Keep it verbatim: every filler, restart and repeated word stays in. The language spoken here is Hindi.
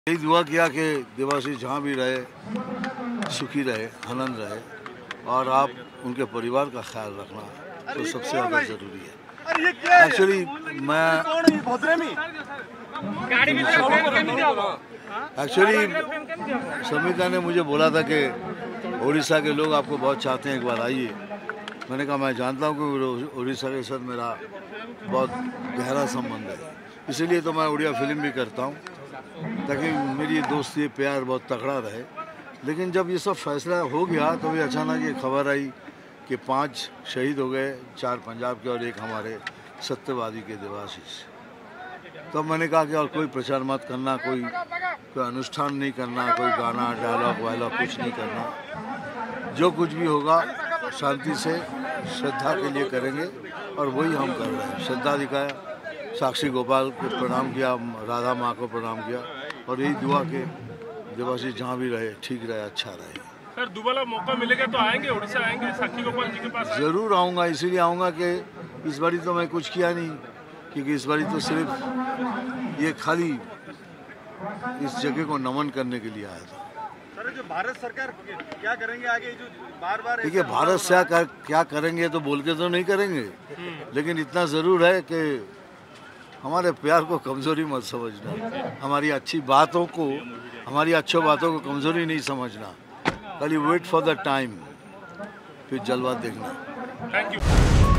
यही दुआ किया कि देवाशीष जहाँ भी रहे सुखी रहे, आनंद रहे और आप उनके परिवार का ख्याल रखना तो सबसे ज़्यादा ज़रूरी है। एक्चुअली मैं एक्चुअली समिता ने मुझे बोला था कि उड़ीसा के लोग आपको बहुत चाहते हैं, एक बार आइए। मैंने कहा मैं जानता हूँ कि उड़ीसा के साथ मेरा बहुत गहरा संबंध है, इसीलिए तो मैं उड़िया फिल्म भी करता हूँ ताकि मेरी दोस्ती प्यार बहुत तगड़ा रहे। लेकिन जब ये सब फैसला हो गया तो भी अचानक ये खबर आई कि पांच शहीद हो गए, चार पंजाब के और एक हमारे सत्यवादी के देवाशीष। तब मैंने कहा कि और कोई प्रचार मत करना, कोई कोई अनुष्ठान नहीं करना, कोई गाना डायलॉग वायलॉग कुछ नहीं करना। जो कुछ भी होगा शांति से श्रद्धा के लिए करेंगे और वही हम कर रहे हैं। श्रद्धा दिखाया, साक्षी गोपाल को प्रणाम किया, राधा माँ को प्रणाम किया और यही दुआ के देवाशीष जहाँ भी रहे ठीक रहे, अच्छा रहे। सर दोबारा मौका मिलेगा तो आएंगे, उड़ीसा आएंगे, साक्षी गोपाल जी के पास जरूर आऊँगा। इसीलिए आऊँगा कि इस बारी तो मैं कुछ किया नहीं, क्योंकि इस बारी तो सिर्फ ये खाली इस जगह को नमन करने के लिए आया था। सर जो भारत सरकार क्या करेंगे आगे, जो बार बार देखिए भारत से क्या क्या करेंगे तो बोल के तो नहीं करेंगे, लेकिन इतना ज़रूर है कि हमारे प्यार को कमज़ोरी मत समझना, हमारी अच्छी बातों को, हमारी अच्छी बातों को कमज़ोरी नहीं समझना। खाली वेट फॉर द टाइम, फिर जलवा देखना। Thank you.